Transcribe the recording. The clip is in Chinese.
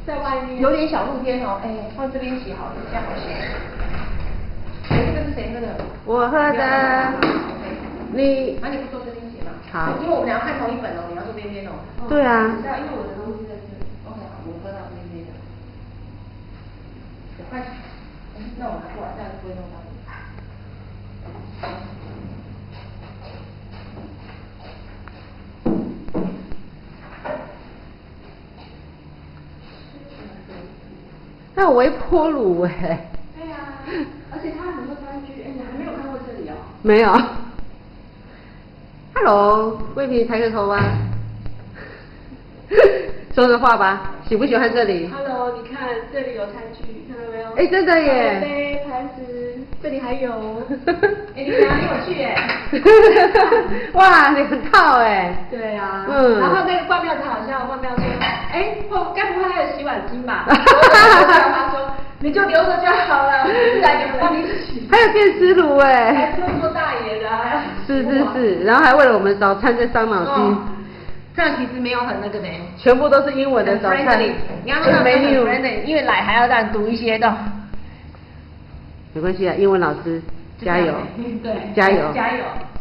在外面有点小露天哦，哎，放这边洗好了，这样好洗。哎，这个是谁喝的？ 我喝的。你。 那你不做这边洗吗？ 好。 因为我们俩要看同一本哦，你要做边边哦。 对啊。 是啊，因为我的东西在这里。OK， 好，我喝到边边的。快，那我拿过来，这样就不会弄到你。 那微波炉哎。 对啊，而且它很多餐具，哎，你还没有看过这里哦？ 没有。Hello， 魏平抬个头吧。说着话吧，喜不喜欢这里 ？Hello， 你看这里有餐具，看到没有？ 哎，真的耶！ 杯、盘子，这里还有。 哎，你们很有趣耶！ 哇，你很套哎。 对啊。 嗯。 然后那个灌庙子好像灌庙说，哎，该不会还有洗碗巾吧？他说你就留着就好了，自然有人帮你洗。 还有电磁炉哎。 还是做大爷的啊。 是，然后还为了我们早餐在伤脑筋。 这样其实没有很那个的， 全部都是英文的早餐。 你要说很 friendly， 因为奶还要让读一些的。 没关系啊，英文老师加油。 对， 加油。 加油。